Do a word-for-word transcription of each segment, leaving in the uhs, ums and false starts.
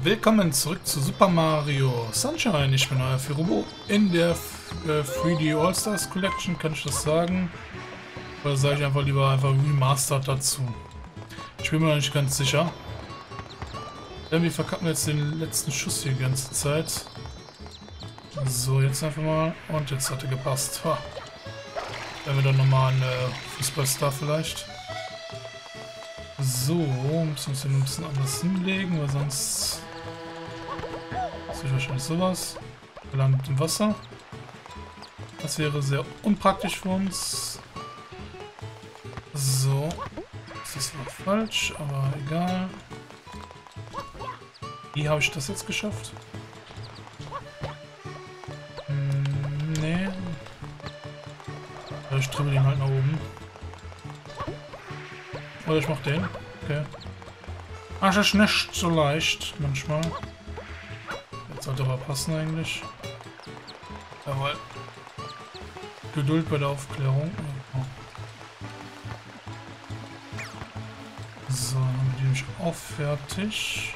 Willkommen zurück zu Super Mario Sunshine. Ich bin euer Firubo. In der äh, drei D All-Stars Collection kann ich das sagen. Oder sage ich einfach lieber einfach Remastered dazu. Ich bin mir noch nicht ganz sicher. Irgendwie verkacken wir jetzt den letzten Schuss hier die ganze Zeit. So, jetzt einfach mal. Und jetzt hat er gepasst. Ha. Wenn wir dann nochmal einen äh, Fußballstar vielleicht. So, müssen wir uns den ein bisschen anders hinlegen, weil sonst ist wahrscheinlich sowas. Wir landen mit dem Wasser. Das wäre sehr unpraktisch für uns. So. Das war falsch, aber egal. Wie habe ich das jetzt geschafft? Hm, nee. Ich dribbel ihn halt nach oben. Oder ich mach den. Okay. Ach, das ist nicht so leicht manchmal. Jetzt sollte aber passen eigentlich. Jawohl. Geduld bei der Aufklärung. So, dann haben wir die nämlich auch fertig.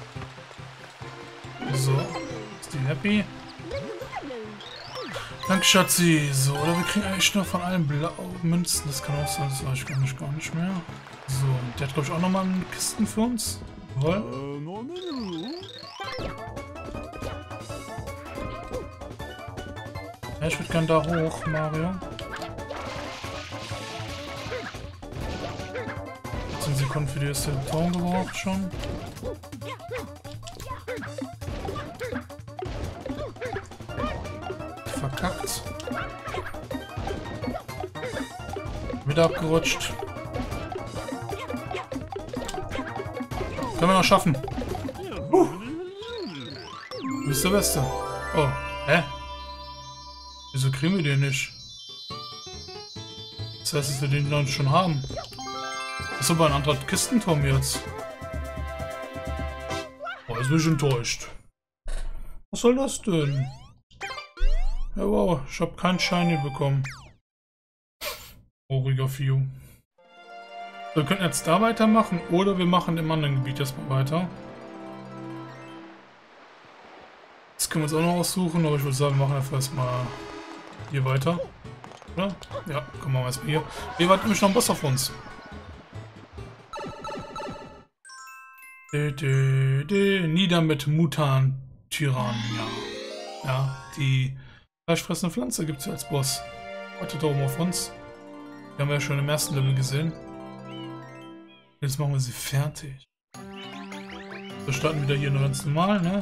So. Ist die happy? Danke, Schatzi. So, oder wir kriegen eigentlich nur von allen blauen Münzen. Das kann auch sein, das weiß ich gar nicht, gar nicht mehr. So, der hat glaube ich auch nochmal Kisten für uns. Jawohl. Ja, ich würde gern da hoch, Mario. zehn Sekunden für die erste Ton gebraucht schon. Verkackt. Wieder abgerutscht. Können wir noch schaffen. Uh. Du bist der Beste. Oh, hä? Wieso kriegen wir den nicht? Das heißt, dass wir den noch schon haben. Das ist aber ein anderer Kistenturm jetzt. Oh, jetzt bin ich enttäuscht. Was soll das denn? Ja, wow, ich habe keinen Shiny bekommen. Trauriger View. Wir können jetzt da weitermachen oder wir machen im anderen Gebiet erstmal weiter. Das können wir uns auch noch aussuchen, aber ich würde sagen, wir machen einfach erstmal hier weiter. Oder? Ja, kommen wir erstmal hier. Hier wartet nämlich noch ein Boss auf uns. De, de, de. Nieder mit Mutan-Tyrann, ja. Ja, die fleischfressende Pflanze gibt es als Boss. Wartet da oben auf uns. Die haben wir ja schon im ersten Level gesehen. Jetzt machen wir sie fertig. Wir starten wieder hier nur ganz normal, ne?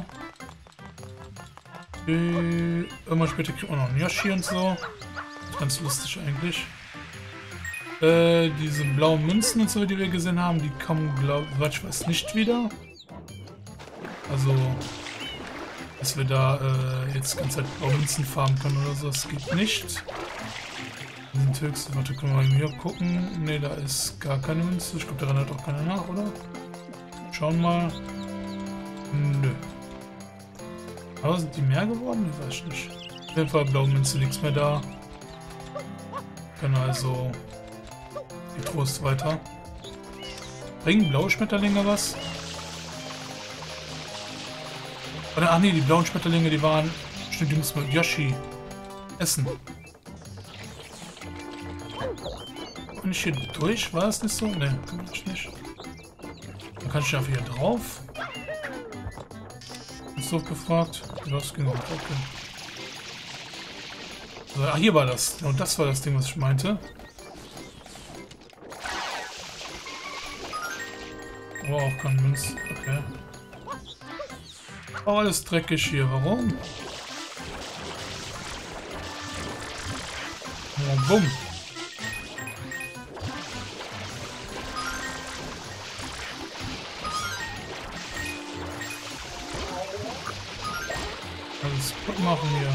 Äh, irgendwann später kriegen wir noch einen Yoshi und so. Ganz lustig eigentlich. Äh, diese blauen Münzen und so, die wir gesehen haben, die kommen, glaube ich, weiß nicht wieder. Also, dass wir da äh, jetzt ganz Zeit blaue Münzen farmen können oder so, das geht nicht. Wir sind höchst, warte, können wir mal hier gucken. Ne, da ist gar keine Münze. Ich glaube, da rennt auch keiner nach, oder? Schauen mal. Nö. Aber sind die mehr geworden? Ich weiß nicht. Auf jeden Fall blaue Münze, nichts mehr da. Können also getrost weiter. Bringen blaue Schmetterlinge was? Oder, ach nee, die blauen Schmetterlinge, die waren... Stimmt, die mussten wir Yoshi essen. Kann ich hier durch? War das nicht so? Ne, kann ich nicht. Dann kann ich einfach hier drauf. Ist doch gefragt. Das ging auch. Okay. So, ach, hier war das. Und das war das Ding, was ich meinte. Aber auch kein Münz. Okay. Oh, alles dreckig hier. Warum? Oh, bumm. Alles gut machen hier.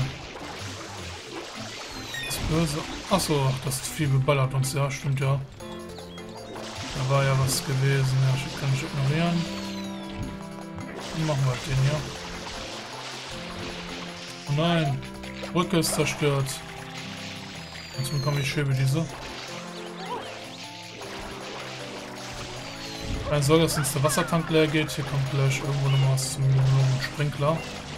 Das Böse. Achso, das Vieh beballert uns, ja, stimmt ja. Da war ja was gewesen, ja, ich kann ich ignorieren. Dann machen wir den hier. Oh nein, Brücke ist zerstört. Jetzt bekomme ich Schäbe diese. Keine Sorge, dass uns der Wassertank leer geht. Hier kommt gleich irgendwo noch was zum Sprinkler.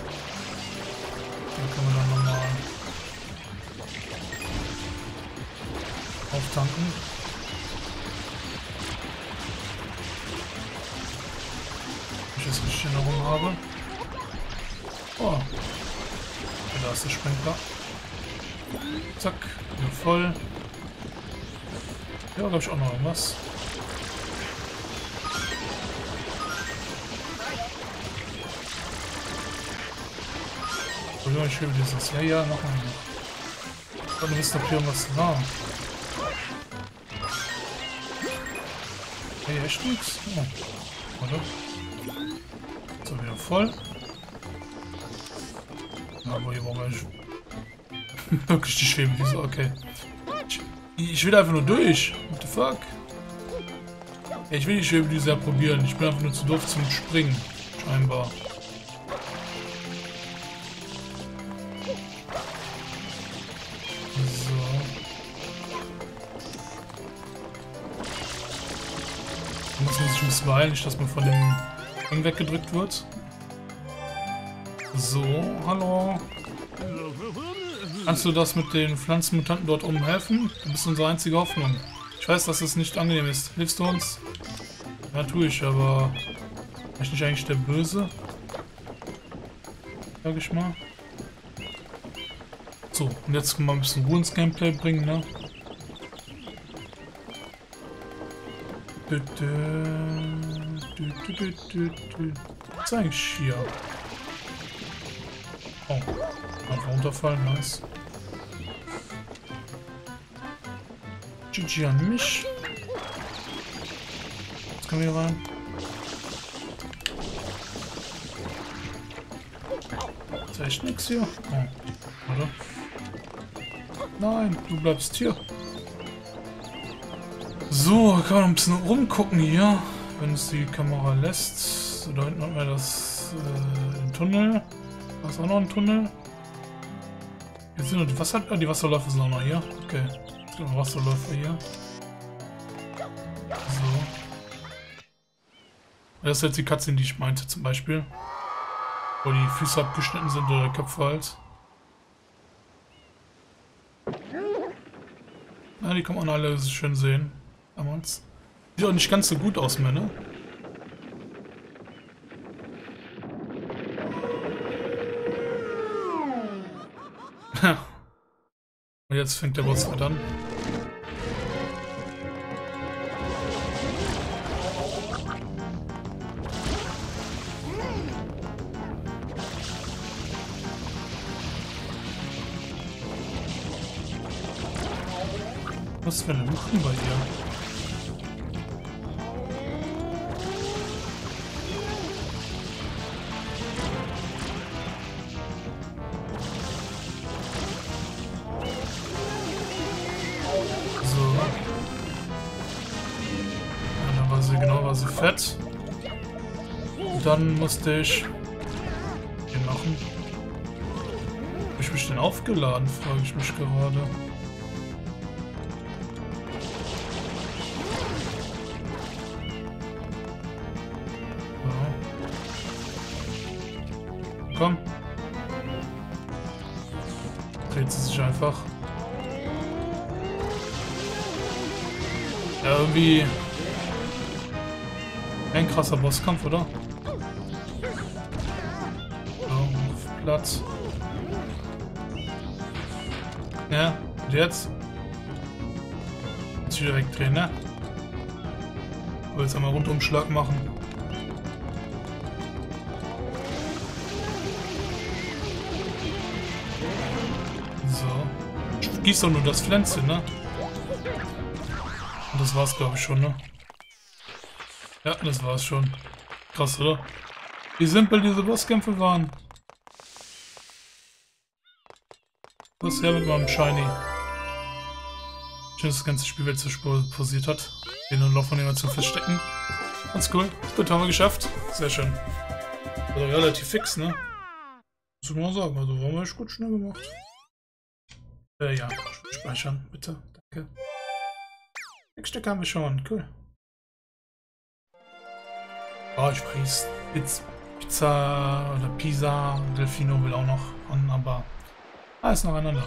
Hier können wir dann nochmal auftanken. Wenn ich das richtig in Erinnerung habe. Oh. Da ist der Sprinkler. Zack. Wieder voll. Ja, glaube ich auch noch irgendwas. Oder ich will dieses. Ja, ja, noch mal. Ich glaube, wisst, ob hier irgendwas war. Hey, echt nichts? Oh. Warte. So, wieder voll. Ja, aber hier brauchen wir wirklich die Schwebedüse. Okay. Ich, ich will einfach nur durch. What the fuck? Ja, ich will die Schwebedüse ja probieren. Ich bin einfach nur zu doof zum Springen. Scheinbar. Muss man sich ein bisschen beeilen, nicht dass man von dem Ding weggedrückt wird. So, hallo. Kannst du das mit den Pflanzenmutanten dort oben helfen? Du bist unsere einzige Hoffnung. Ich weiß, dass es nicht angenehm ist. Hilfst du uns? Ja, tue ich, aber... Bin ich nicht eigentlich der Böse? Sag ich mal. So, und jetzt können wir ein bisschen Ruhe ins Gameplay bringen, ne? Was ist eigentlich hier? Oh, einfach runterfallen, nice. G G an mich. Jetzt können wir hier rein. Ist echt nix hier? Oh, warte. Nein, du bleibst hier. So, kann man ein bisschen rumgucken hier, wenn es die Kamera lässt. So, da hinten haben wir das äh, den Tunnel. Da ist auch noch ein Tunnel. Jetzt sind noch die Wasser. Ah, die Wasserläufe sind auch noch hier. Okay. Jetzt gibt es Wasserläufe hier. So. Das ist jetzt die Cutscene, die ich meinte, zum Beispiel. Wo die Füße abgeschnitten sind oder Köpfe halt. Ja, die kann man alle schön sehen. Damals. Sieht auch nicht ganz so gut aus mehr, ne? Und jetzt fängt der Boss an. Was für eine Luchen bei dir? Fett. Und dann musste ich den machen. Habe ich mich denn aufgeladen, frage ich mich gerade. Ja. Komm. Dreht sie sich einfach. Ja, irgendwie... Ein krasser Bosskampf, oder? So, auf Platz. Ja, und jetzt? Jetzt wieder wegdrehen, ne? Ich will jetzt einmal Rundumschlag machen. So. Gieß doch nur das Pflänzchen, ne? Und das war's, glaube ich, schon, ne? Ja, das war's schon. Krass, oder? Wie simpel diese Bosskämpfe waren. Was her mit meinem Shiny. Schön, dass das ganze Spielwelt zur Spur posiert hat. Den nur noch von jemandem zu verstecken. Ganz cool. Gut, haben wir geschafft. Sehr schön. Also relativ fix, ne? Muss ich mal sagen. Also waren wir echt gut schnell gemacht. Äh, ja. Speichern, bitte. Danke. Sechs Stück haben wir schon. Cool. Oh, ich weiß. Jetzt Pizza oder Pisa, Delfino will auch noch an, aber alles nacheinander.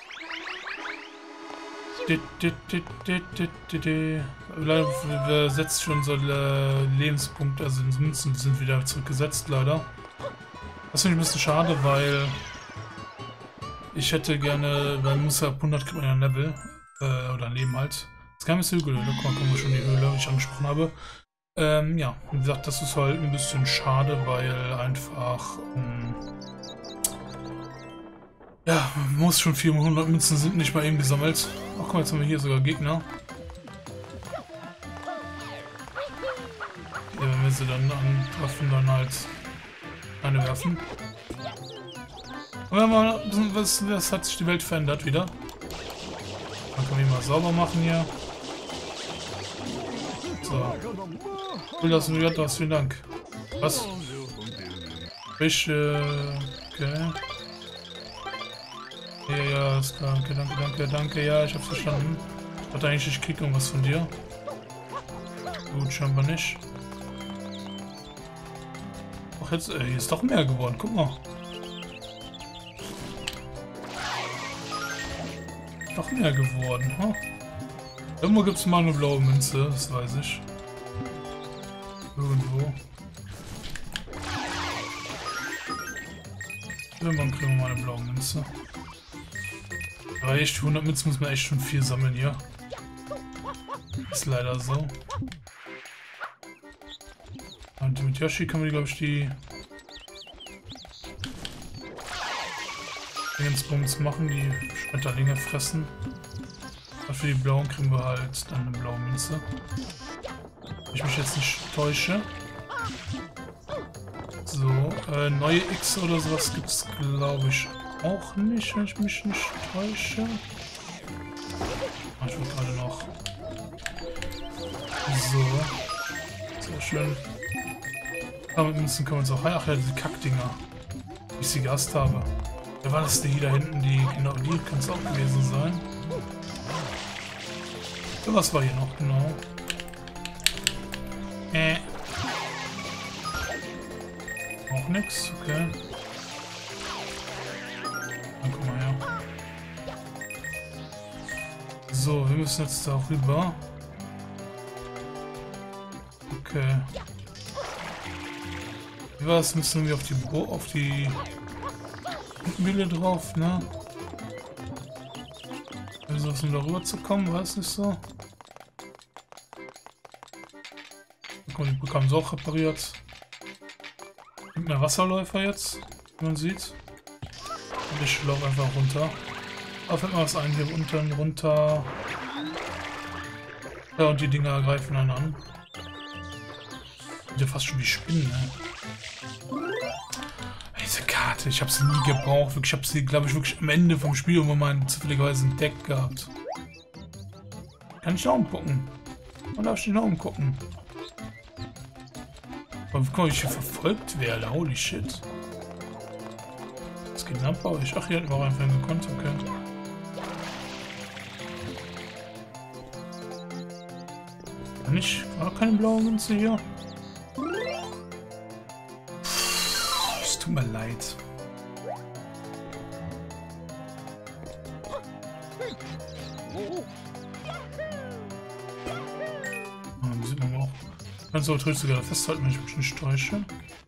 Leider setzt schon so Lebenspunkte, also die Münzen sind wieder zurückgesetzt, leider. Das finde ich ein bisschen schade, weil ich hätte gerne, weil man muss ja ab hundert kriegt man ja ein Level, äh, oder ein Leben halt. Das Geheimnis der Höhle, da kommen wir schon die Höhle, die ich angesprochen habe. Ähm, ja, wie gesagt, das ist halt ein bisschen schade, weil einfach, um, ja, man muss schon vierhundert Münzen sind nicht mal eben gesammelt. Ach guck mal, jetzt haben wir hier sogar Gegner. Ja, wenn wir sie dann antreffen, dann halt eine werfen. Und wenn man, was, was hat sich die Welt verändert wieder? Dann können wir mal sauber machen hier. So. Cool, dass du mir gehört hast, vielen Dank. Was? Ich, äh, okay. Ja, ja, ist klar. Danke, danke, danke, danke. Ja, ich hab's verstanden. Ich dachte eigentlich, ich krieg irgendwas von dir. Gut, scheinbar nicht. Ach, jetzt, ey, hier ist doch mehr geworden. Guck mal. Doch mehr geworden, ha? Irgendwo gibt's mal eine blaue Münze, das weiß ich. Irgendwo. Irgendwann kriegen wir mal eine blaue Münze. Aber echt, hundert Münzen muss man echt schon viel sammeln hier. Ist leider so. Und mit Yoshi kann man, glaube ich, die Lebensbums machen, die Schmetterlinge fressen. Und für die blauen kriegen wir halt dann eine blaue Münze. Wenn ich mich jetzt nicht täusche. So, äh, neue X oder sowas gibt es, glaube ich, auch nicht, wenn ich mich nicht täusche. Ah, ich will gerade noch. So. Sehr schön. Aber mit Münzen können wir uns auch rein. Ach ja, diese Kackdinger. Wie ich sie gehasst habe. Wer war das, die hier da hinten? Die, genau, die kann es auch gewesen sein. So, was war hier noch genau? Äh. Auch nix, okay. Dann guck mal her. So, wir müssen jetzt da rüber. Okay. Wie war das? Müssen wir auf die Bo auf die Mühle drauf, ne? Also, um da rüber zu kommen, war es nicht so? Und die bekommen sie auch repariert. Mit mehr Wasserläufer jetzt, wie man sieht. Und ich laufe einfach runter. Da fällt mal was ein, hier unten runter. Ja, und die Dinger greifen einen an. Sind ja fast schon wie Spinnen, ne? Diese Karte, ich habe sie nie gebraucht. Ich habe sie, glaube ich, wirklich am Ende vom Spiel irgendwann mal zufälligerweise entdeckt gehabt. Kann ich da umgucken? Man darf ich nicht umgucken. Aber wie komme ich hier verfolgt werde? Holy shit. Was geht denn ab bei euch? Ach, hier hätten wir auch einfach gekonnt, okay. Nicht? War keine blaue Münze hier? Es tut mir leid. Oh, die sieht man auch. Kannst du auch trotzdem sogar festhalten, wenn ich mich nicht täusche.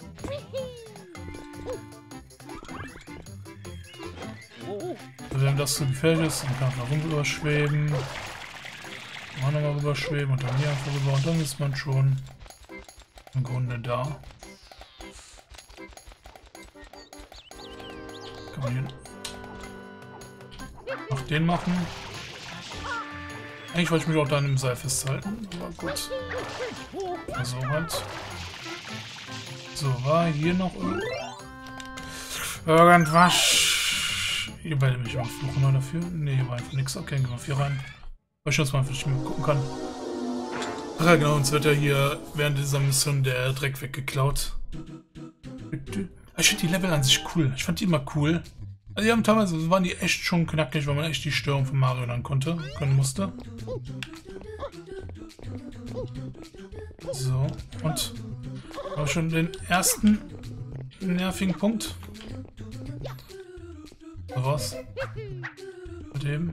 Also wenn das so gefährlich ist, dann kann man rüber schweben. Auch nochmal rüberschweben und dann hier einfach rüber und dann ist man schon im Grunde da. Kann man hier noch den machen. Eigentlich wollte ich mich auch dann im Seil festhalten, aber gut. Also halt. So, war hier noch irgendwas? Ihr beide mich mal fluchen oder dafür? Ne, hier war einfach nichts. Okay, gehen wir auf hier rein. Weil ich uns mal vielleicht mal gucken kann. Ach ja, genau, uns wird ja hier während dieser Mission der Dreck weggeklaut. Ich finde die Level an sich cool. Ich fand die immer cool. Also die haben teilweise waren die echt schon knackig, weil man echt die Störung von Mario dann konnte, können musste. So, und habe schon den ersten nervigen Punkt. So was. Mit dem.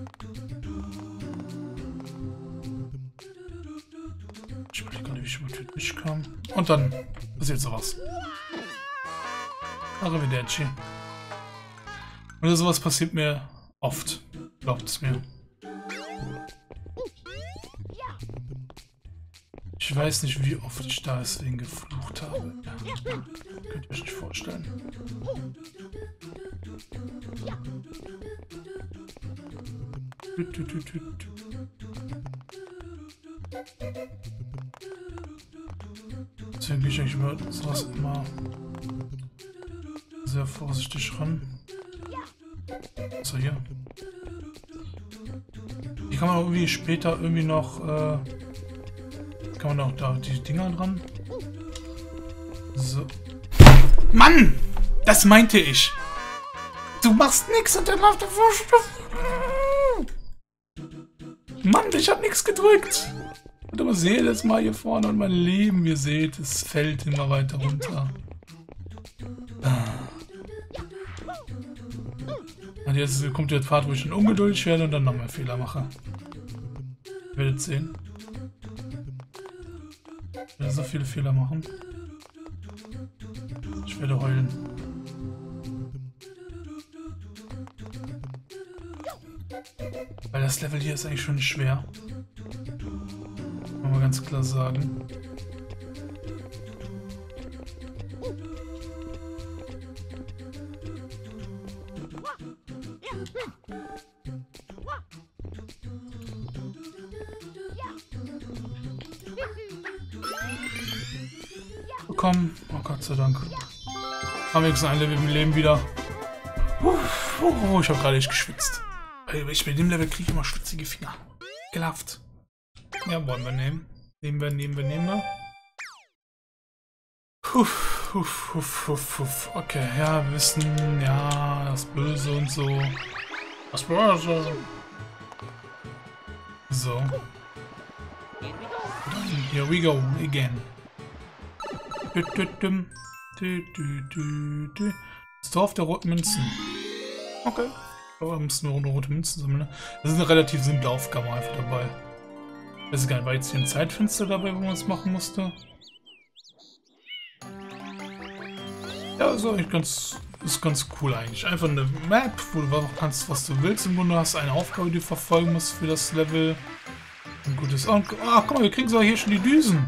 Ich weiß gar nicht, wie ich über Twitch kam. Und dann passiert sowas. Arrivederci. Und sowas passiert mir oft. Glaubt es mir. Ich weiß nicht, wie oft ich da deswegen geflucht habe. Ja, könnt ihr euch nicht vorstellen. Deswegen gehe ich eigentlich über sowas immer sehr vorsichtig ran. So, hier. Hier kann man irgendwie später irgendwie noch, äh, kann man auch da die Dinger dran. So. Mann! Das meinte ich! Du machst nix und dann läuft der Vorstoß. Mann, ich hab nichts gedrückt! Und aber sehe das mal hier vorne und mein Leben, ihr seht, es fällt immer weiter runter. Und jetzt kommt der Part, wo ich dann ungeduldig werde und dann nochmal Fehler mache. Ihr werdet sehen. Ich werde so viele Fehler machen. Ich werde heulen. Weil das Level hier ist eigentlich schon nicht schwer. Kann man ganz klar sagen. Bekommen. Oh Gott sei Dank. Haben wir jetzt ein Level im Leben wieder. Uh, uh, ich habe gerade echt geschwitzt. Ich bei dem Level kriege ich immer schwitzige Finger. Gelauft. Ja, wollen wir nehmen. Nehmen wir, nehmen wir, nehmen wir. Huff, huff, huff, huff, huff. Okay, ja, Wissen, ja, das Böse und so. Das Böse. So. Here we go, again. Das Dorf der roten Münzen. Okay. Aber wir müssen nur rote Münzen sammeln. Das ist eine relativ simple Aufgabe einfach dabei. Das ist gar nicht, war jetzt hier ein Zeitfenster dabei, wo man es machen musste. Ja, ist eigentlich ganz, ist ganz cool eigentlich. Einfach eine Map, wo du machen kannst, was du willst. Im Grunde hast du eine Aufgabe, die du verfolgen musst für das Level. Ein gutes... Oh, ach, guck mal, wir kriegen sogar hier schon die Düsen.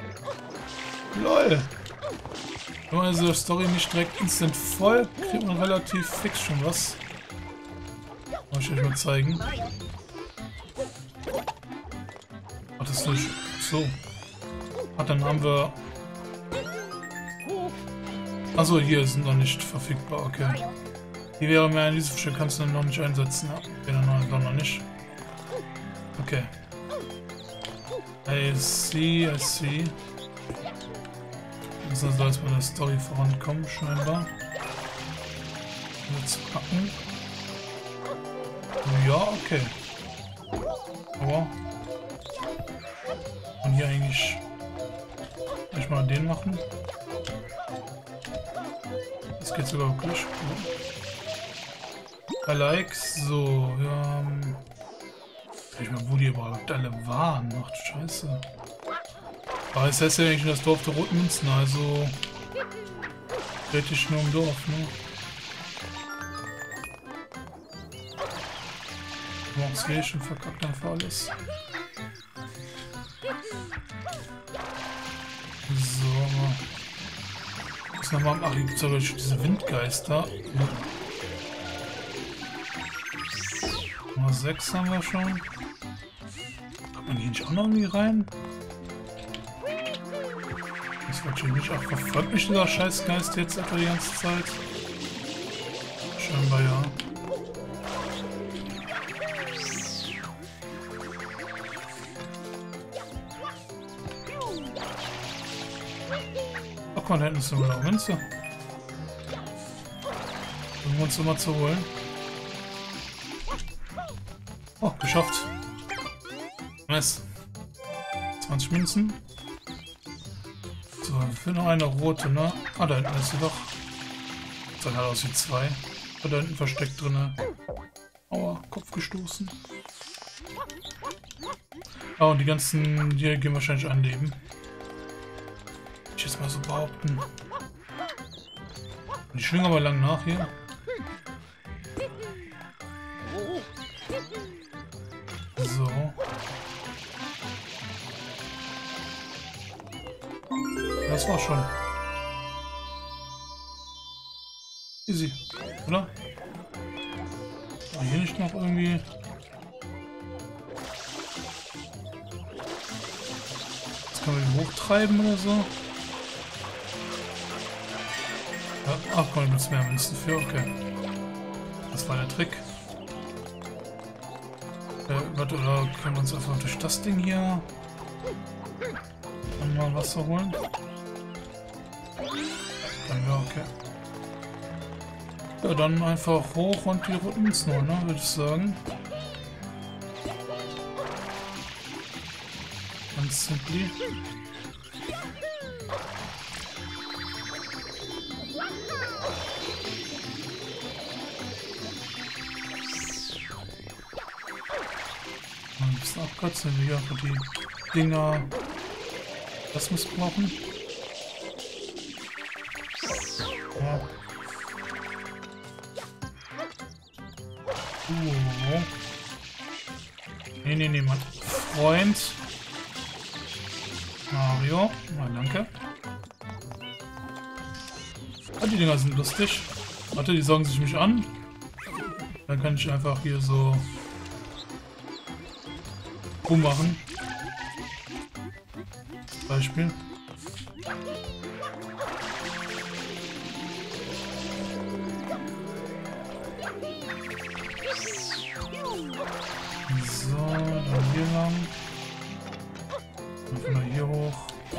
Lol. Wenn man also die Story nicht direkt instant voll, kriegt man relativ fix schon was. Muss ich euch mal zeigen. Ach, das ist nicht so. Ach, dann haben wir... Achso, hier sind noch nicht verfügbar, okay. Die wäre mehr in diesem Stück, kannst du noch nicht einsetzen. Ja, okay, dann noch nicht. Okay. I see, I see. Das soll jetzt bei der Story vorankommen, scheinbar. Jetzt packen. Ja, okay. Aber. Und hier eigentlich. Kann ich mal den machen. Das geht sogar wirklich. I like. So, wir haben. Ich weiß nicht mehr, wo die überhaupt alle waren. Ach, Scheiße. Aber es heißt ja eigentlich das Dorf der roten Münzen, also. Rede ich nur im Dorf, ne? Morgens hier schon verkackt einfach alles. So, aber. Jetzt nochmal. Ach, hier gibt es aber schon diese Windgeister. Ja. Nummer sechs haben wir schon. Kommt man hier nicht auch noch irgendwie rein? Das wird schon nicht. Ach, verfolgt mich dieser Scheißgeist jetzt etwa die ganze Zeit? Scheinbar ja. Ach, guck mal, da hinten ist eine blaue Münze. Um uns immer zu holen. Oh, geschafft. Was? zwanzig Münzen. So, für noch eine rote, ne? Ah, da hinten ist sie doch. Dann hat aus wie zwei. Da hinten versteckt drin. Aua, Kopf gestoßen. Ah, und die ganzen hier gehen wahrscheinlich anleben. Ich jetzt mal so behaupten. Die schwingen aber lang nach hier. So. Das war schon. Easy, oder? Aber hier nicht noch irgendwie. Das kann man ihn hochtreiben oder so. Ja, ach komm, ich benutze mehr Münzen für. Okay. Das war der Trick. Äh, warte, oder können wir uns einfach durch das Ding hier dann mal Wasser holen? Dann ja, okay. Ja, dann einfach hoch und die roten Münzen holen, ne, würde ich sagen. Ganz simply. Ein bisschen abkürzen wir hier für die Dinger. Das missbrauchen. Ja. Uh. Nee, nee, nee, mein Freund. Mario. Na, danke. Ah, die Dinger sind lustig. Warte, die saugen sich mich an. Dann kann ich einfach hier so rummachen. Zum Beispiel. So, dann hier lang. Dann von hier hoch.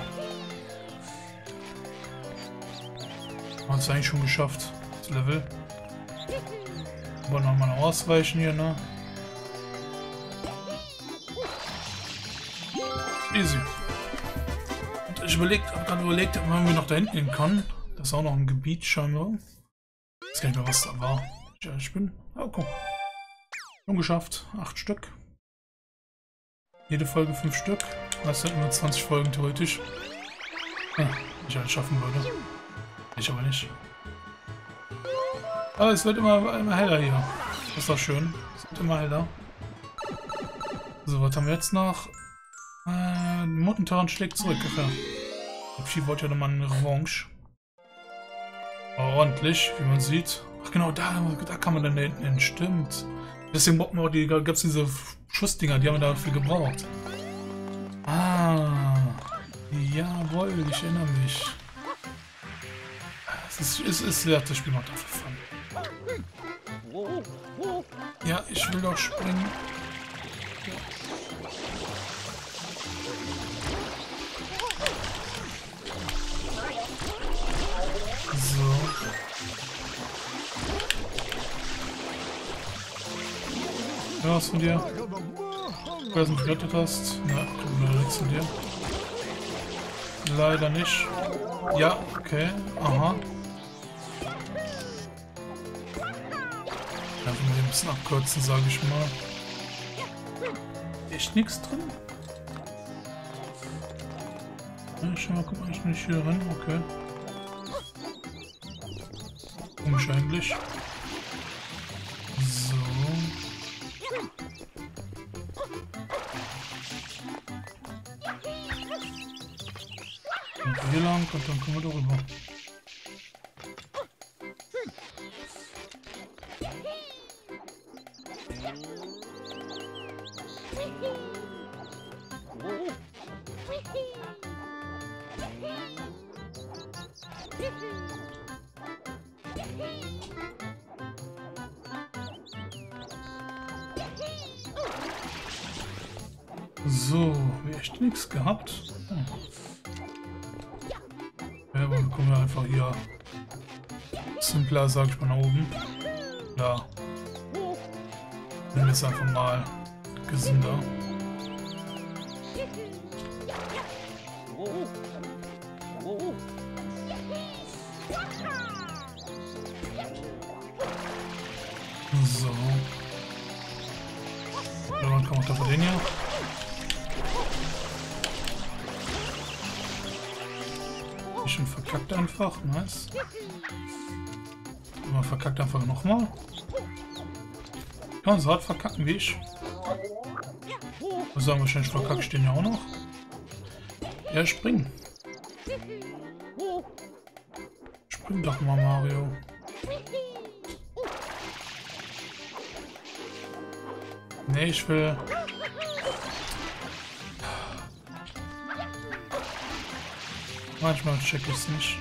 Hat es eigentlich schon geschafft, das Level. Aber nochmal ausweichen hier, ne? Easy. Und ich überlegt, habe gerade überlegt, ob man noch da hinten hin kann. Das ist auch noch ein Gebiet scheinbar. Ich weiß gar nicht mehr, was da war. Ja, ich bin. Oh, guck. Schon geschafft. Acht Stück. Jede Folge fünf Stück. Das sind immer zwanzig Folgen theoretisch. Ja, ich halt schaffen würde. Ich aber nicht. Aber es wird immer, immer heller hier. Das ist doch schön. Es wird immer heller. So, was haben wir jetzt noch? Äh, Muttentarn schlägt zurück. Ja. Vieh wollte ja nochmal eine Revanche. Ordentlich, wie man sieht. Ach genau, da, da kann man dann da hinten hin. Stimmt. Deswegen die, gab es diese Schussdinger, die haben wir dafür gebraucht. Ah. Jawohl, ich erinnere mich. Es ist, es ist wert, das Spiel macht dafür Fun. Ja, ich will doch springen. So. Ja, was von dir? Ich weiß nicht, wie du gerettet hast. Na, guck mal, nichts von dir. Leider nicht. Ja, okay. Aha. Einfach mal ein bisschen abkürzen, sage ich mal. Echt nichts drin? Ja, schau mal, guck mal, ich nicht hier rein. Okay. Komisch eigentlich. So. Und hier lang und dann kommen wir darüber. So, wir echt nichts gehabt. Hm. Ja, aber wir kommen ja einfach hier simpler, sag ich mal, nach oben. Ja. Nehmen wir es einfach mal gesünder. So. Dann kommt der den hier. Bisschen verkackt einfach, nice. Man verkackt einfach nochmal. Kann man so hart verkacken wie ich. Wir sagen wahrscheinlich verkackt stehen ja auch noch. Ja, springen. Spring doch mal, Mario. Nee, ich will... Manchmal check ich es nicht.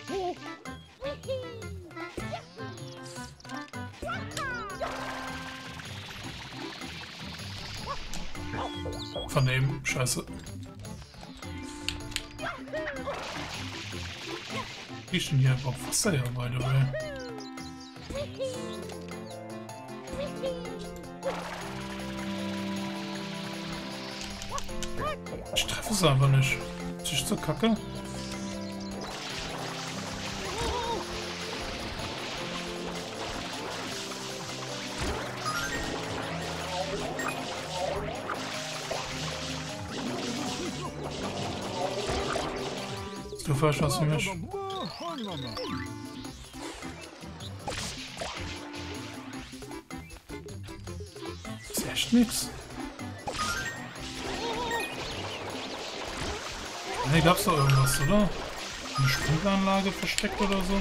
Von dem Scheiße. Wie ist denn hier überhaupt Wasser ja beide, ey? Ich treffe es einfach nicht. Ist das so kacke? Du verschaffst mich. Ist echt nix. Ne, gab's doch irgendwas, oder? Eine Sprinkleranlage versteckt oder so?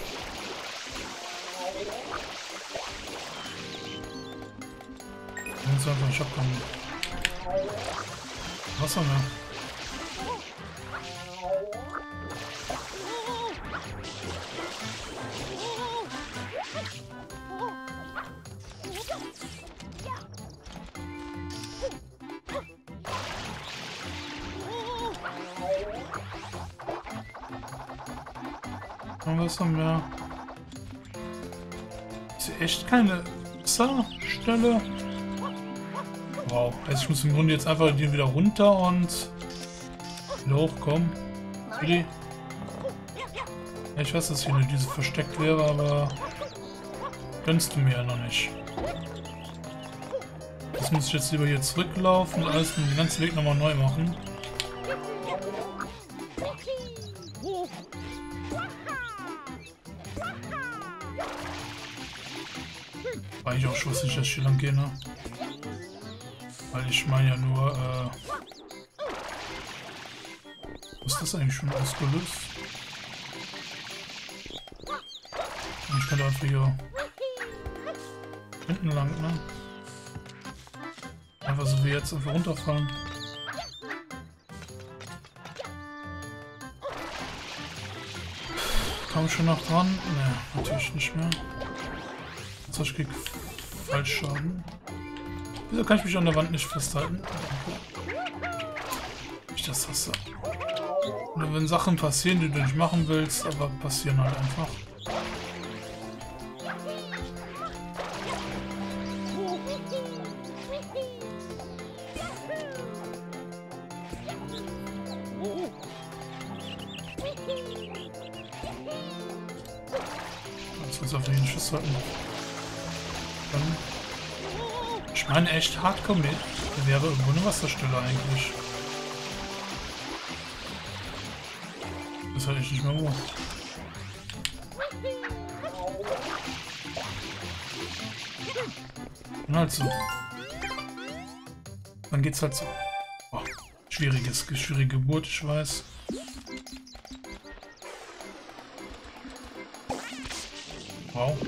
Jetzt einfach, ich hab kein Wasser mehr. Was haben wir? Ist echt keine Wasserstelle? Wow, also ich muss im Grunde jetzt einfach die wieder runter und wieder hochkommen. Really? Ja, ich weiß, dass hier eine Düse versteckt wäre, aber gönnst du mir ja noch nicht. Das muss ich jetzt lieber hier zurücklaufen und alles den ganzen Weg nochmal neu machen. War ich auch schon nicht, dass ich hier lang gehe, ne? Weil ich meine ja nur, äh... ist das eigentlich schon ausgelöst? Ich kann einfach hier hinten lang, ne? Einfach so wie jetzt einfach runterfallen. Komm schon noch dran? Ne, natürlich nicht mehr. Ich krieg Fallschaden. Wieso kann ich mich an der Wand nicht festhalten? Ich das hasse. Oder wenn Sachen passieren, die du nicht machen willst, aber passieren halt einfach. Jetzt muss auf jeden Schuss halten. Ich meine echt Hardcore mit. Da wäre irgendwo eine Wasserstelle eigentlich. Das hatte ich nicht mehr wo. Und halt so. Dann geht's halt so. Oh, schwieriges, schwierige Geburt, ich weiß. Wow.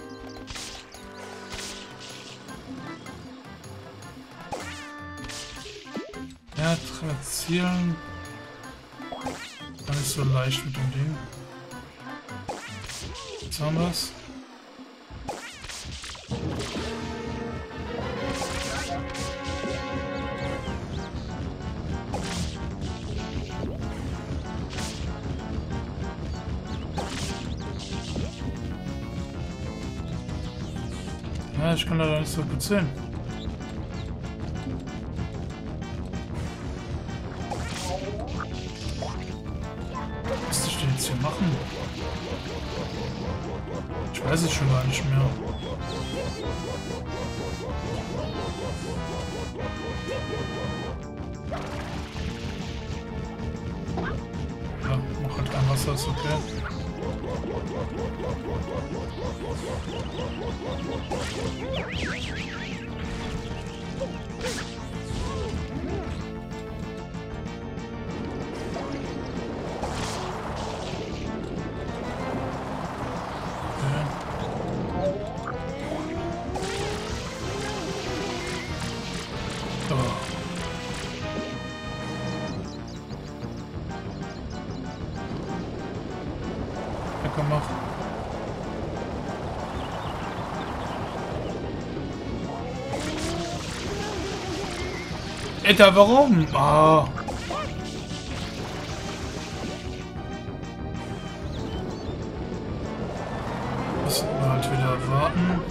Ja, trazieren. Gar nicht so leicht mit dem Ding. Jetzt haben wir es. Ja, ich kann leider nicht so gut sehen. Ich weiß es schon gar nicht mehr. Ja, mach halt kein Wasser, ist okay. Gemacht. Alter, warum? Ah. Müssen wir halt wieder warten.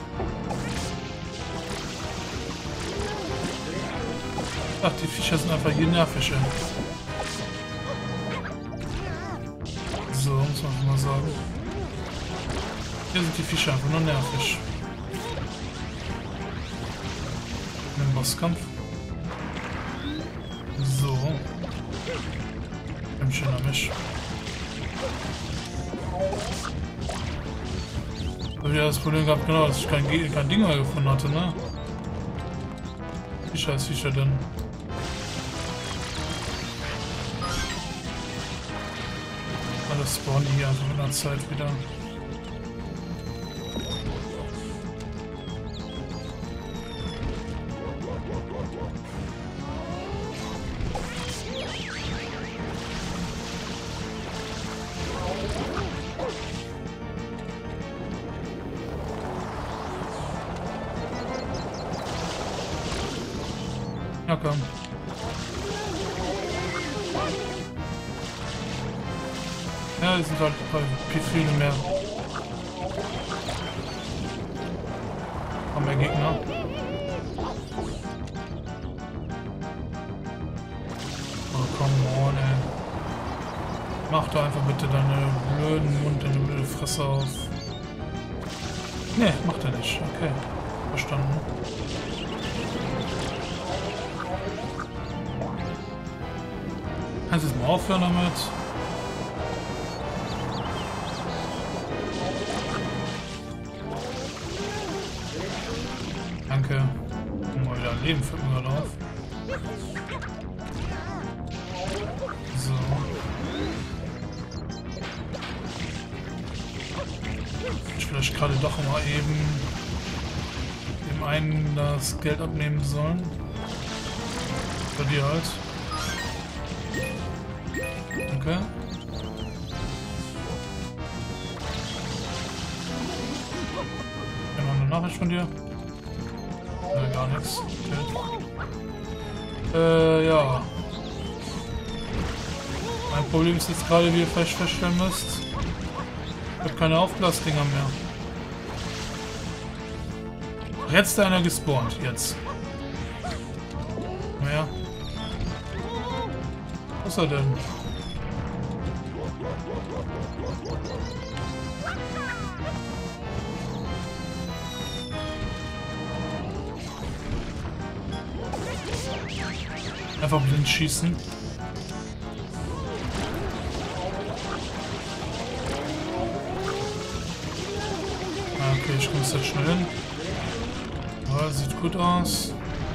Ach, die Viecher sind einfach hier nervig. So, muss man mal sagen. Hier sind die Fische einfach nur nervig. Im Bosskampf. So. Ein schöner Misch. Ich habe ja das Problem gehabt, genau, dass ich kein, kein Ding mehr gefunden hatte, ne? Wie scheiß Fischer denn? Alles spawnen hier einfach in der Zeit wieder. Ja, komm. Ja, es sind halt viel, viele mehr. Haben mehr Gegner. Oh, come on, ey. Mach doch einfach bitte deine blöden Mund, deine blöde Fresse auf. Ne, macht er nicht. Okay. Verstanden. Kannst du jetzt mal aufhören damit? Danke. Mal wieder ein Leben fällt mir gerade auf. So. Ich vielleicht gerade doch mal eben dem einen das Geld abnehmen sollen. Bei dir halt. Okay. Noch eine Nachricht von dir? Äh, gar nichts. Okay. Äh, ja. Mein Problem ist jetzt gerade, wie ihr vielleicht feststellen müsst. Ich habe keine Aufblasdinger mehr. Jetzt ist einer gespawnt, jetzt. Naja. Was ist er denn? Einfach blind schießen. Okay, ich komme jetzt schnell hin. Ja, sieht gut aus.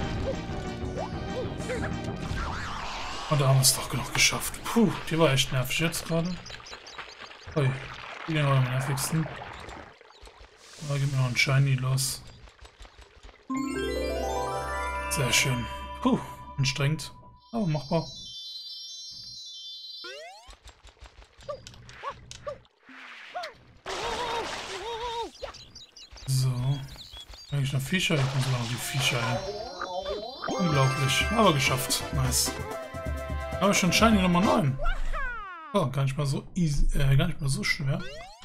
Und da haben wir es doch genug geschafft. Puh, die war echt nervig jetzt gerade. Ui, die gehen aber am nervigsten. Da gibt mir noch ein Shiny los. Sehr schön. Puh, anstrengend. Aber machbar. So. Eigentlich noch Viecher? Ich muss sogar noch die Viecher. Ja. Unglaublich. Aber geschafft. Nice. Aber schon Shiny Nummer neun. Oh, gar nicht mal so easy, äh, gar nicht mal so schwer.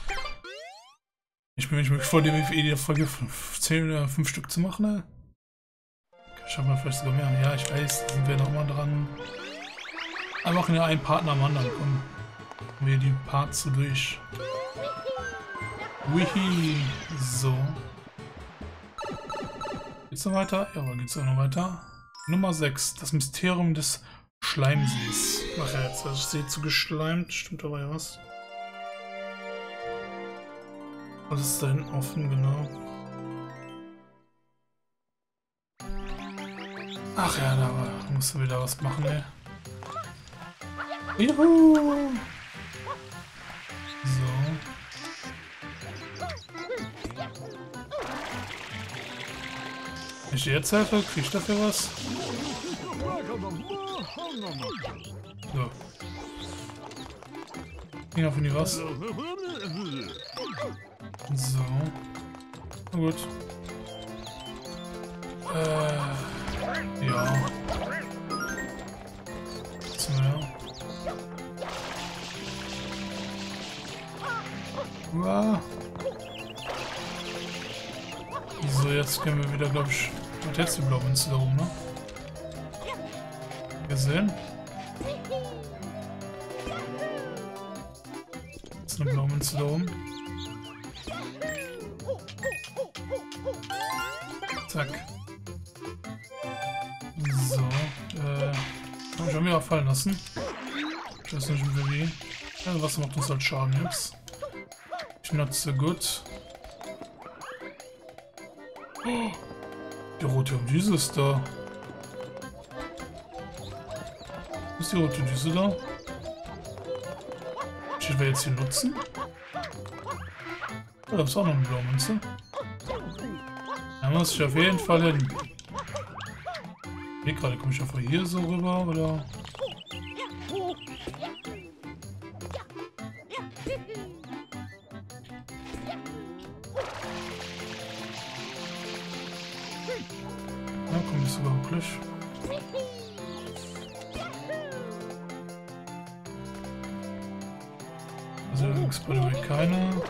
Ich bin mich vor dem die Folge zehn oder fünf Stück zu machen, ne? Ich habe mal vielleicht sogar mehr. Ja, ich weiß, da sind wir nochmal dran. Aber machen ja einen Partner am anderen. Komm. Wir die Parts so durch. Wihi. So. Geht's noch weiter? Ja, aber geht's auch noch weiter. Nummer sechs. Das Mysterium des Schleimsees. Ach ja, jetzt ist See zu geschleimt. Stimmt aber ja was. Was ist da hinten offen, genau? Ach ja, da musst du wieder was machen, ey. Juhu! So. Wenn ich dir jetzt helfe, krieg ich dafür was? So. Ging auf nie was. So. Na gut. Äh. Ja. So, ja. Wow. So, jetzt können wir wieder, glaube ich. Und jetzt die blaue Münze da oben, ne? Gesehen? Jetzt eine blaue Münze da oben. Zack. So, äh, kann ich schon wieder fallen lassen. Ich weiß nicht wie. Ja, was macht uns halt Schaden jetzt? Ich not so gut. Oh, die rote Düse ist da. Wo ist die rote Düse da? Ich will jetzt hier nutzen. Oh, da ist auch noch eine blaue Münze. Da muss ich auf jeden Fall hin. Gerade komme ich einfach hier so rüber, oder? Ja, komme ich sogar wirklich. Also links bei der keine.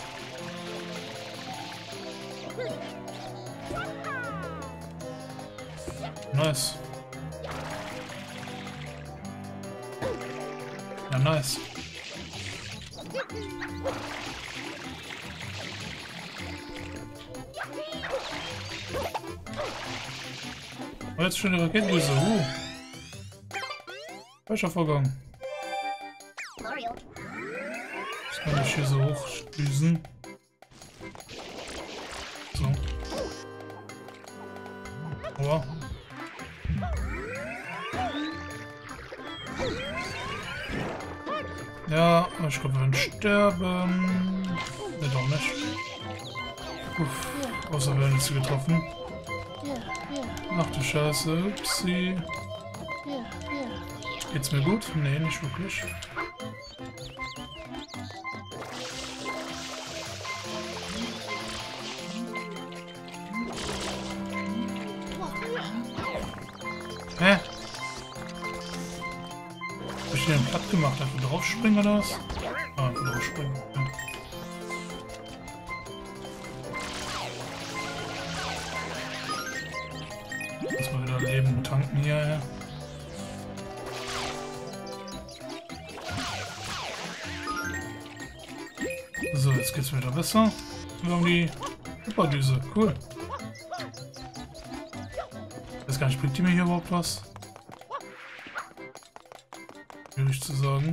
Nice. Ja, nice. Oh, jetzt schon die Raketendüse. Uh. Falscher Vorgang. Das kann ich hier so hochdüsen. So. Oh. Ja, ich glaube, wir werden sterben. Ne, doch nicht. Uff, außer wir werden jetzt getroffen. Ach du Scheiße, upsie. Geht's mir gut? Nee, nicht wirklich. Hä? Hab ich den platt gemacht? Einfach draufspringen oder was? Ah, einfach draufspringen. Ja. Lass mal wieder Leben und tanken hier. Ja. So, jetzt geht's wieder besser. Wir haben die Hyperdüse. Cool. Jetzt gar nicht, bringt die mir hier überhaupt was? Schwierig zu sagen.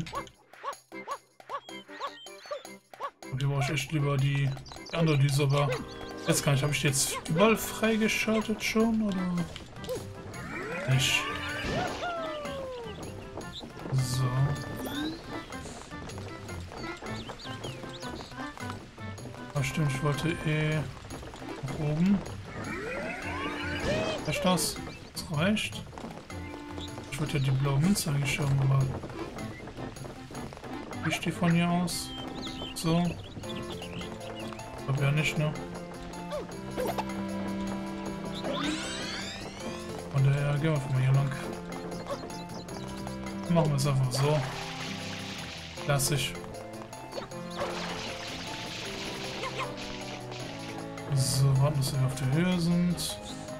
Und hier brauche ich echt lieber die, die andere Düse, aber jetzt gar nicht. Habe ich die jetzt überall freigeschaltet schon oder nicht? So. Ah, stimmt, ich wollte eh nach oben. Reicht das? Das reicht. Ich wollte ja die blaue Münze eigentlich haben, aber wie ich die von hier aus? So. Ich glaube ja nicht, ne? Von daher gehen wir einfach mal hier lang. Machen wir es einfach so. Klassisch. So, warten, bis wir auf der Höhe sind.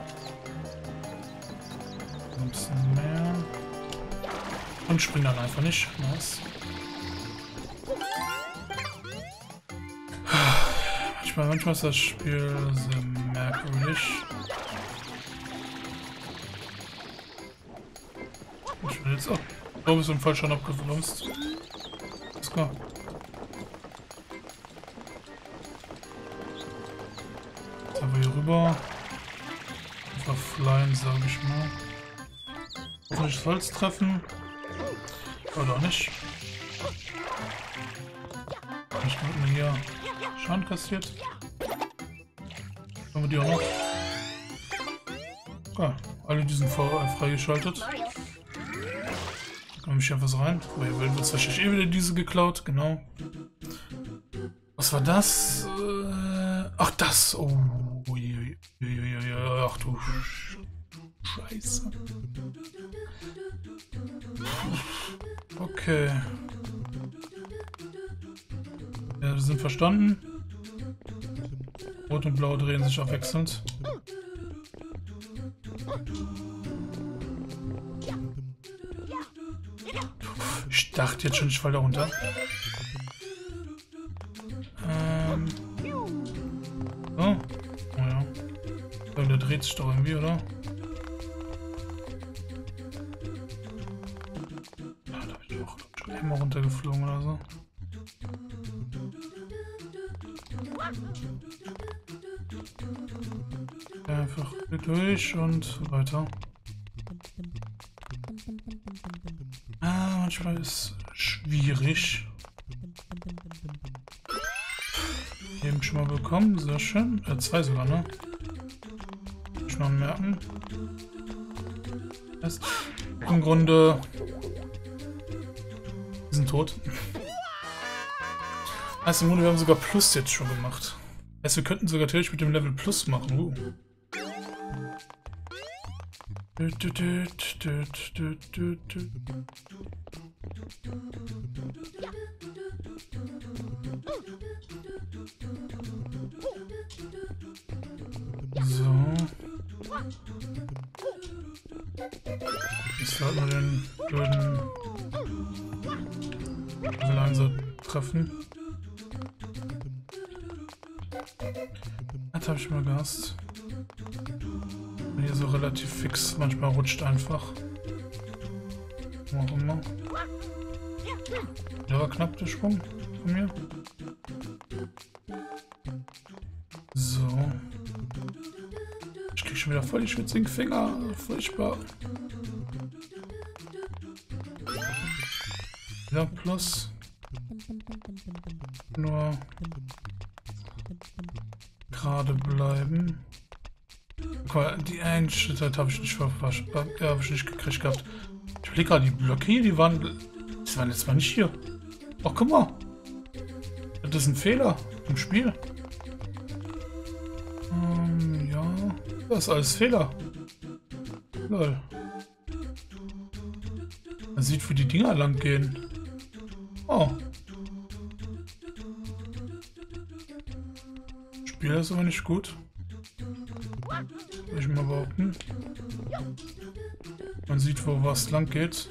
Ein bisschen mehr. Und springen dann einfach nicht. Nice. manchmal, manchmal ist das Spiel sehr merkwürdig. Ich will jetzt auch. Du bist im Fall schon abgeflumst. Ist klar. Jetzt haben wir hier rüber. Einfach flyen, sage ich mal. Hoffentlich das Holz treffen. Oder auch nicht. Ich habe mir hier Schaden kassiert. Haben wir die auch noch? Ja, alle diesen freigeschaltet. Kann mich einfach so rein. Bei Welt wird wahrscheinlich eh wieder diese geklaut, genau. Was war das? Äh, ach, das! Oh, ui, ui, ui, ui, ach du Scheiße. Okay. Ja, wir sind verstanden. Rot und Blau drehen sich abwechselnd. Ich dachte jetzt schon, ich falle da runter. Ähm. Oh. Naja. Oh, der dreht sich doch irgendwie, oder? Ja, da bin ich auch schon immer runtergeflogen oder so. Ja, einfach hier durch und weiter. Ah, manchmal ist es schwierig. Eben schon mal bekommen, sehr schön. Äh, zwei sogar, ne? Muss ich noch merken. Heißt, im Grunde. Wir sind tot. Heißt, im Grunde, wir haben sogar Plus jetzt schon gemacht. Heißt, wir könnten sogar theoretisch mit dem Level Plus machen. Uh. So. Jetzt sollten wir den blöden Level eins treffen. Das habe ich mal gehasst. Hier so relativ fix, manchmal rutscht einfach. Warum auch immer. Der war knapp der Sprung von mir. So. Ich krieg schon wieder voll die schwitzigen Finger. Furchtbar. Wieder Plus. Nur gerade bleiben. Guck mal, die einen Schritt habe ich nicht verpasst. Ja, habe ich nicht gekriegt gehabt. Ich überlege gerade, die Blöcke hier, die waren. Die waren jetzt mal nicht hier. Ach, guck mal. Das ist ein Fehler im Spiel. Ähm, ja. Das ist alles Fehler. Lol. Man sieht, wo die Dinger lang gehen. Oh. Spiel ist aber nicht gut. Soll ich mal behaupten. Man sieht, wo was lang geht.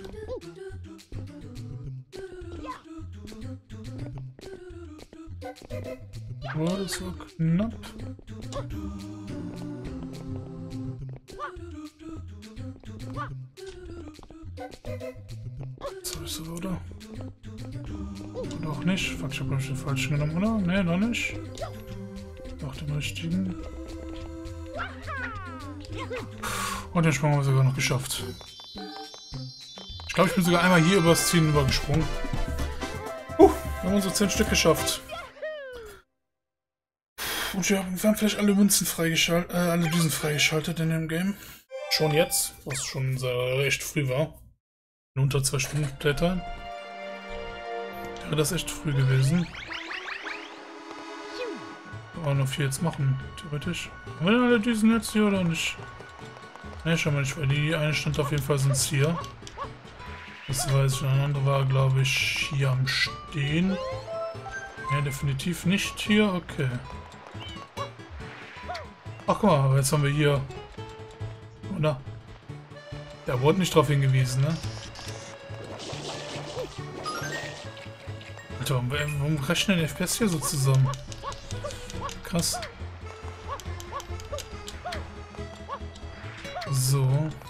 Oh, das war knapp. So ist es, oder? Oder auch nicht. Fuck, ich habe den falschen genommen, oder? Ne, noch nicht. Doch, den richtigen. Und den Sprung haben wir sogar noch geschafft. Ich glaube, ich bin sogar einmal hier übers Ziel übergesprungen. Uh, wir haben unsere zehn Stück geschafft. Und wir haben vielleicht alle Münzen freigeschaltet, äh, alle Düsen freigeschaltet in dem Game. Schon jetzt, was schon sehr recht früh war. In unter zwei Stunden Playtime. Wäre das echt früh gewesen. Aber noch viel jetzt machen, theoretisch. Haben wir denn alle Düsen jetzt hier oder nicht? Ne, schau mal nicht, weil die eine stand auf jeden Fall sonst hier. Das weiß ich, eine andere war, glaube ich, hier am Stehen. Ne, definitiv nicht hier, okay. Ach, guck mal, aber jetzt haben wir hier. Oder? Da wurde nicht drauf hingewiesen, ne? Alter, warum, warum rechnen F P S hier so zusammen? krass. So.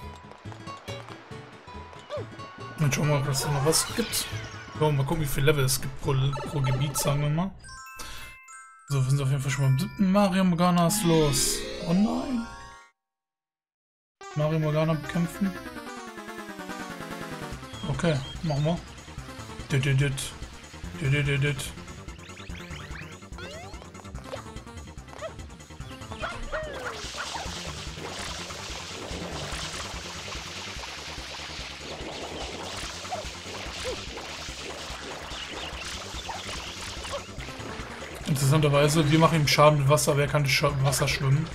Dann schauen wir mal, was es noch was gibt. So, mal gucken, wie viele Level es gibt pro, pro Gebiet, sagen wir mal. So, wir sind auf jeden Fall schon beim siebten. Mario Morgana ist los. Oh nein. Mario Morgana bekämpfen. Okay, machen wir. Dit, dit, dit. Dit, dit, dit, dit. Interessanterweise, wir machen ihm Schaden mit Wasser, aber er kann durch Wasser schwimmen.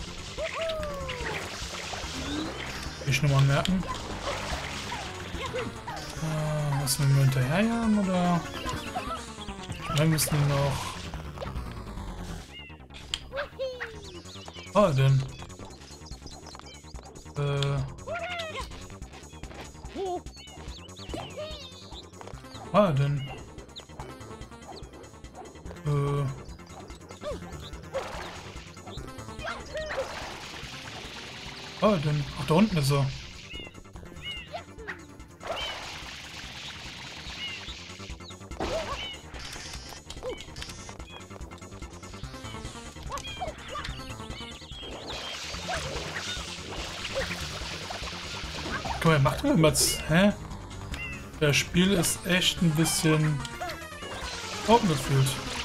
Ich nur mal merken. Äh, was müssen wir hinterherjagen, oder? Wir müssen noch... Ah, denn... Äh... Ah, denn... Äh... Ah, denn... Ach, da unten ist er. Guck mal, macht irgendwas. Hä? Das Spiel ist echt ein bisschen offen gefühlt.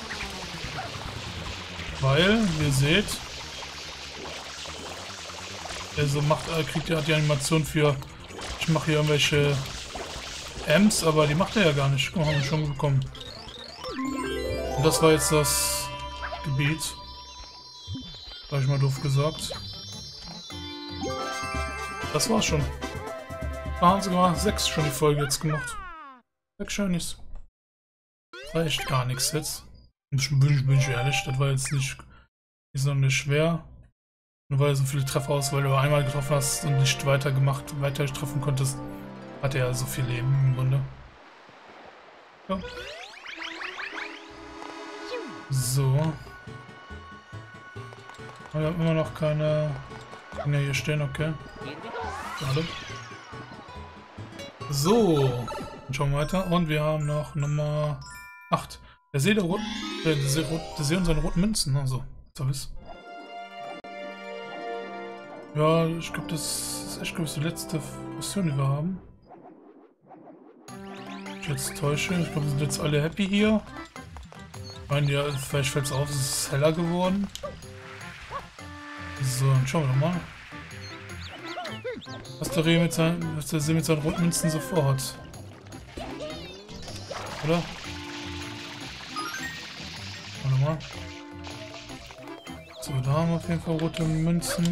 Weil, wie ihr seht, also macht, kriegt ja die Animation für, ich mache hier irgendwelche Amps, aber die macht er ja gar nicht. Guck mal, haben wir schon bekommen. Und das war jetzt das Gebiet. Habe ich mal doof gesagt. Das war's schon. Da haben sie gemacht. Sechs schon die Folge jetzt gemacht. Sechs Shinies. Das war echt gar nichts jetzt. Bin, bin, bin ich ehrlich, das war jetzt nicht, nicht sonderlich schwer. Nur weil du so viele Treffer aus, weil du einmal getroffen hast und nicht weiter gemacht, weiter treffen konntest, hat er ja so viel Leben im Grunde. Ja. So. Wir haben immer noch keine... Kann ja hier stehen, okay. Schade. So. Dann schauen wir weiter. Und wir haben noch Nummer acht. Der See der roten... Der, der, See, der See und seine roten Münzen. Also, so ist. Ja, ich glaube, das ist echt, glaube ich, die letzte Mission, die wir haben. Ich jetzt täusche. Ich glaube, wir sind jetzt alle happy hier. Ich meine, ja, vielleicht fällt es auf, es ist heller geworden. So, dann schauen wir doch mal. Was der, Reh mit seinen, was der See mit seinen roten Münzen so vorhat. Oder? Warte mal. So, da haben wir auf jeden Fall rote Münzen.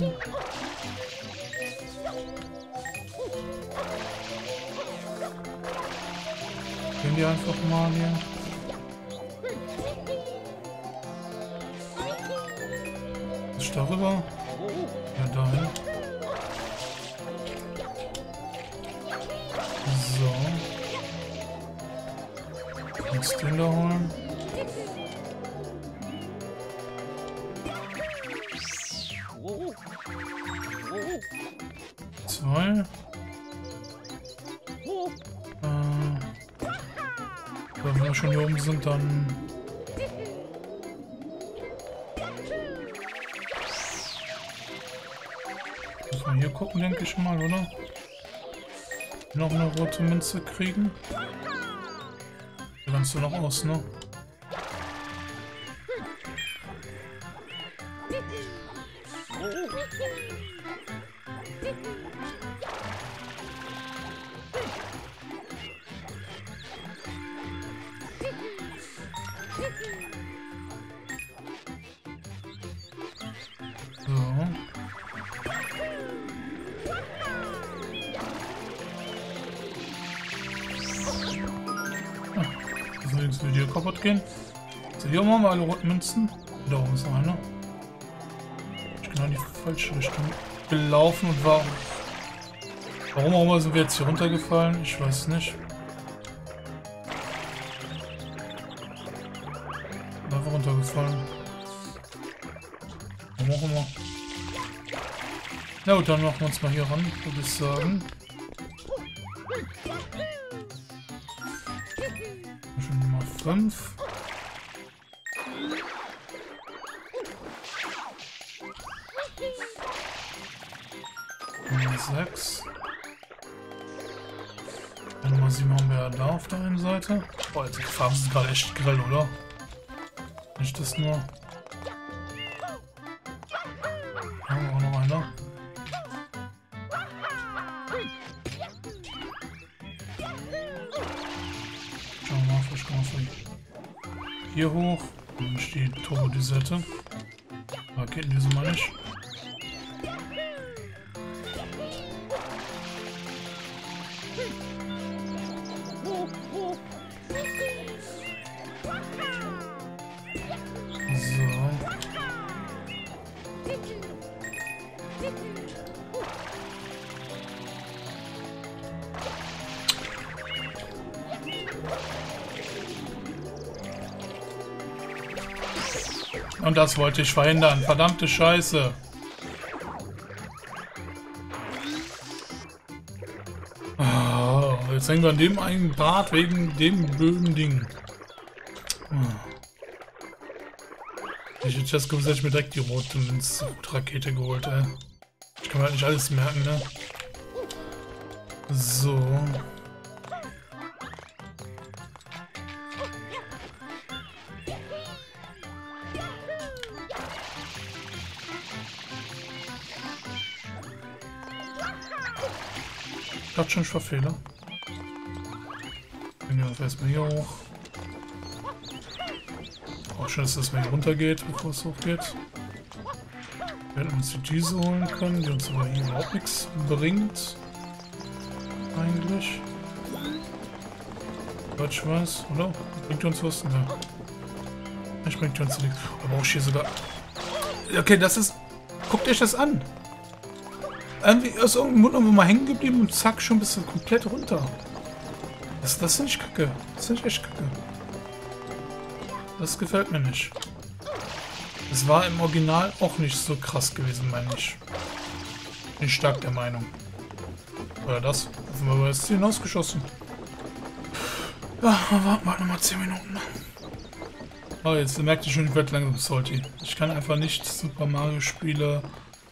Gehen die einfach mal hier. Ist darüber? Ja, dahin. So. Kannst den da holen. Zwei. Äh, wenn wir schon hier oben sind, dann... Müssen wir hier gucken, denke ich mal, oder? Noch eine rote Münze kriegen. Da kannst du noch aus, ne? So. Ah, das will das Video kaputt gehen. So, hier haben wir alle roten Münzen. Da oben ist noch einer. Ich bin genau in die falsche Richtung gelaufen und war. Warum auch immer sind wir jetzt hier runtergefallen? Ich weiß es nicht. Einfach runtergefallen. Machen wir. Na gut, dann machen wir uns mal hier ran, würde ich sagen. Schon Nummer fünf. Nummer sechs. Nummer sieben haben wir ja da auf der einen Seite. Boah, die Farben sind gerade echt grell, oder? Nicht das nur. Da haben wir auch noch einer. Schauen wir mal, vielleicht kommen wir von hier hoch. Dann steht Turbo-Disette. Raketendüse meine ich. Und das wollte ich verhindern. Verdammte Scheiße. Oh, jetzt hängen wir an dem einen Part wegen dem blöden Ding. Oh. Ich hätte das gewusst, hätte ich mir direkt die rote Rakete geholt, ey. Ich kann mir halt nicht alles merken, ne? So. Ich dachte schon, ich verfehle. Gehen wir erstmal hier hoch. Auch schön, dass das mal hier runter geht, bevor es hochgeht. Wir hätten uns die Diese holen können, die uns aber hier überhaupt nichts bringt. Eigentlich. Quatsch was, oder? Bringt uns was? Ne. Ich bringt uns nichts. Aber auch hier sogar. Okay, das ist. Guckt euch das an! Irgendwie ist irgendwo mal hängen geblieben und zack, schon bist du komplett runter. Das, das finde ich kacke. Das finde ich echt kacke. Das gefällt mir nicht. Das war im Original auch nicht so krass gewesen, meine ich. Bin ich stark der Meinung. Oder das? Offenbar war das Ziel hinausgeschossen. Ja, warten wir nochmal zehn Minuten. Oh, jetzt merkt ihr schon, ich werde langsam salty. Ich kann einfach nicht Super Mario Spiele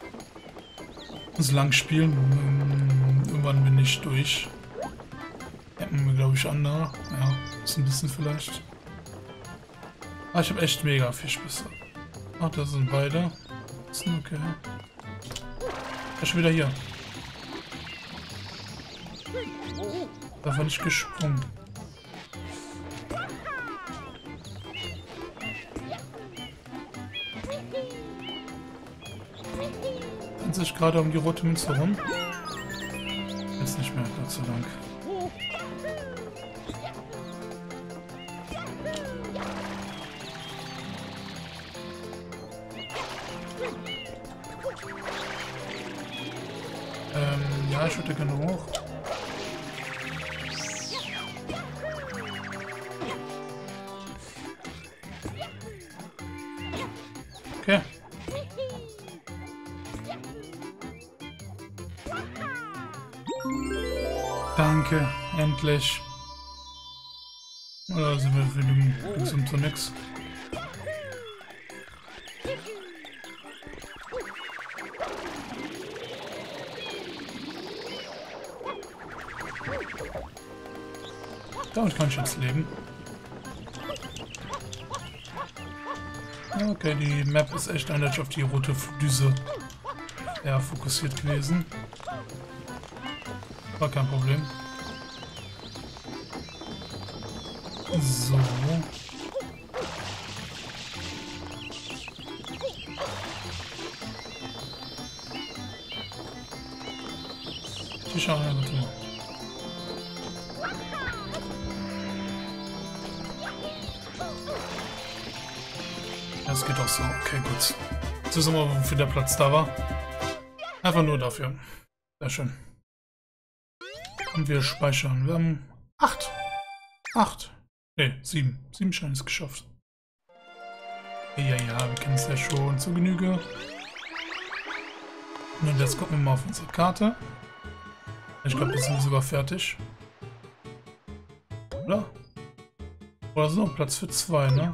so lang spielen. Irgendwann bin ich durch. Hätten wir, glaube ich, andere. Ja, ist ein bisschen vielleicht. Ah, ich habe echt mega viel Spaß. Ach, da sind beide. Ist okay. Er ist schon wieder hier. Davon nicht gesprungen. Rennt sich gerade um die rote Münze rum. Jetzt nicht mehr, Gott sei Dank. Ähm, ja, ich würde gerne hoch. Okay. Danke, endlich. Oder sind wir für den Konsum zu nix? Damit kann ich jetzt leben. Okay, die Map ist echt eindeutig auf die rote Düse eher fokussiert gewesen. War kein Problem. So. Die schauen wir gut mal. Das geht auch so. Okay, gut. Jetzt wissen wir, wofür der Platz da war. Einfach nur dafür. Sehr schön. Und wir speichern. Wir haben acht. Acht. Ne, sieben. Sieben Scheine ist geschafft. Ja, ja, wir kennen es ja schon zur Genüge. Und jetzt gucken wir mal auf unsere Karte. Ich glaube, wir sind sogar fertig. Oder? Oder so, Platz für zwei, ne?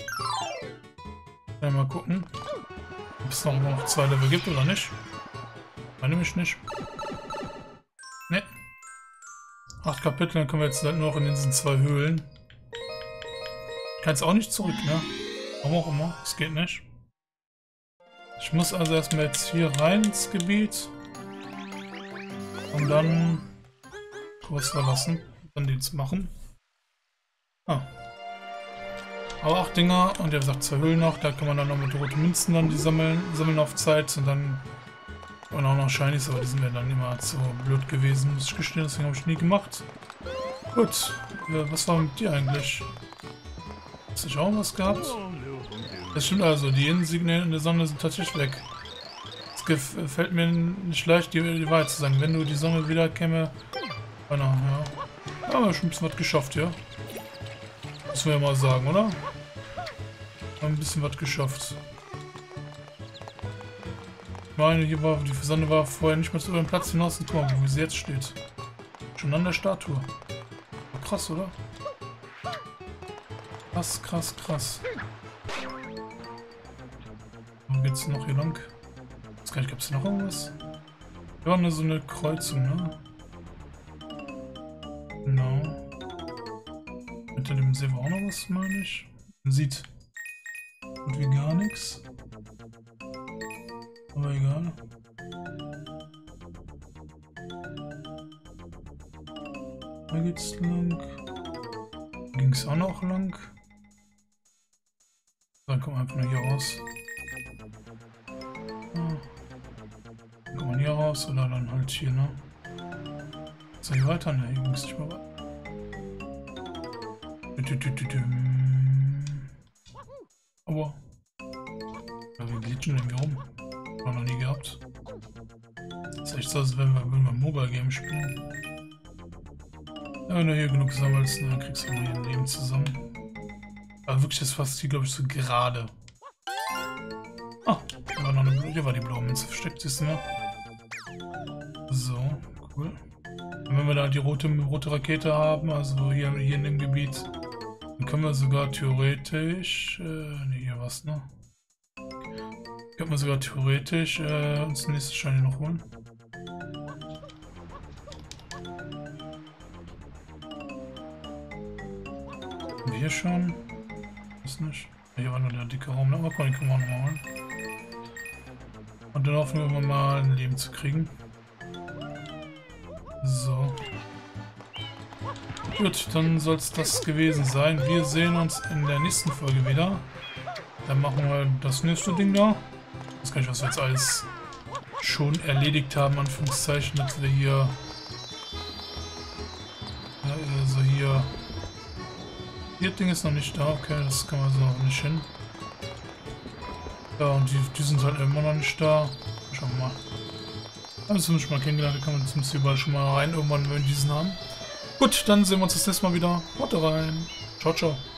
Ja, mal gucken, ob es noch, noch zwei Level gibt oder nicht. Meine mich nicht. Ne. Acht Kapitel, dann können wir jetzt halt nur noch in diesen zwei Höhlen. Ich kann jetzt auch nicht zurück, ne? Warum auch immer, es geht nicht. Ich muss also erstmal jetzt hier rein ins Gebiet. Und dann Kurs verlassen, dann die zu machen. Ah. Aber acht Dinger und ihr sagt zwei Höhlen noch, da kann man dann noch mit roten Münzen dann die sammeln, sammeln auf Zeit und dann und auch noch Shinies, aber die sind mir dann immer zu blöd gewesen, muss ich gestehen, deswegen habe ich nie gemacht. Gut, äh, was war mit dir eigentlich? Hast du auch was gehabt? Das stimmt also, die Insignien in der Sonne sind tatsächlich weg. Es gefällt mir nicht leicht, die, die Wahrheit zu sagen. Wenn du die Sonne wieder käme. Oh no, ja. Da haben wir schon ein bisschen was geschafft, ja. Müssen wir ja mal sagen, oder? Haben ein bisschen was geschafft. Ich meine, hier war die Sonne war vorher nicht mehr zu über den Platz hinaus und guck mal, wo sie jetzt steht. Schon an der Statue. Krass, oder? Krass, krass, krass. Wo geht's noch hier lang? Ich weiß gar nicht, gab es noch irgendwas? Wir haben so eine Kreuzung, ne? Genau. Hinter dem See war auch noch was, meine ich. Man sieht und wie gar nichts. Aber egal. Da geht's lang. Ging es auch noch lang. Dann kommen wir einfach nur hier raus. Ah. Dann kommt man hier raus oder dann halt hier, ne? Soll ich weiter? Ne, hier ging es nicht mehr weiter. Aber. Ja, wir glitschen irgendwie rum. Haben wir noch nie gehabt. Das ist echt so, als wenn wir, wenn wir Mobile Game spielen. Ja, wenn du hier genug sammelst, dann kriegst du mal hier ein Leben zusammen. Aber wirklich ist fast hier, glaube ich, so gerade. Ah, hier war, noch eine, hier war die blaue Münze versteckt, siehst du, ne? So, cool. Und wenn wir da die rote, rote Rakete haben, also hier, hier in dem Gebiet, dann können wir sogar theoretisch, äh, ne, hier was, ne? Können wir sogar theoretisch äh, uns den nächsten Shiny noch holen. Haben wir hier schon? Ist nicht. Hier war nur der dicke Raum, aber den können wir auch noch mal holen. Und dann hoffen wir mal ein Leben zu kriegen. So. Gut, dann soll es das gewesen sein. Wir sehen uns in der nächsten Folge wieder. Dann machen wir das nächste Ding da. Ich weiß gar nicht, was wir jetzt alles schon erledigt haben, Anführungszeichen, dass wir hier. Ja, also hier. Hier Ding ist noch nicht da, okay, das kann man so noch nicht hin. Ja, und die, die sind halt immer noch nicht da. Schauen wir mal. Haben wir zumindest schon mal kennengelernt, da kann man zumindest überall schon mal rein, irgendwann, wenn wir diesen haben. Gut, dann sehen wir uns das nächste Mal wieder. Haut rein. Ciao, ciao.